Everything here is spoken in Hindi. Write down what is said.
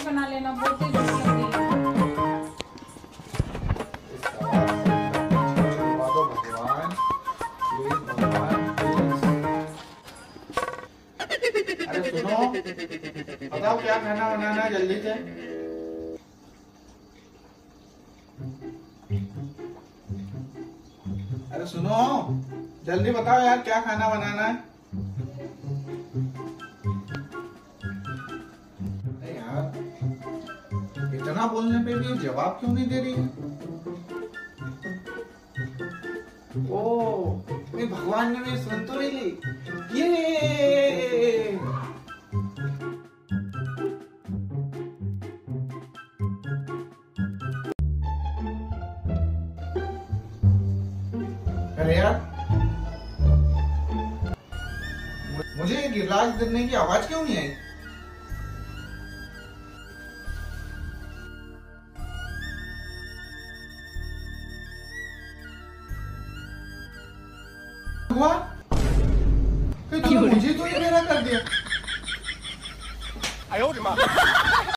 बना लेना, बहुत तेज भूख लग रही है। भगवान प्लीज, भगवान प्लीज। अरे सुनो, बताओ क्या खाना बनाना है जल्दी से। अरे सुनो, जल्दी बताओ यार क्या खाना बनाना है। अरे यार, इतना बोलने पे भी जवाब क्यों नहीं दे रही है? ओ, मेरे भगवान ने मेरी सुन तो ली। ये अरे यार, मुझे गिलास गिरने की आवाज क्यों नहीं आई? हुआ? मुझे तो ये मेरा कर दिया।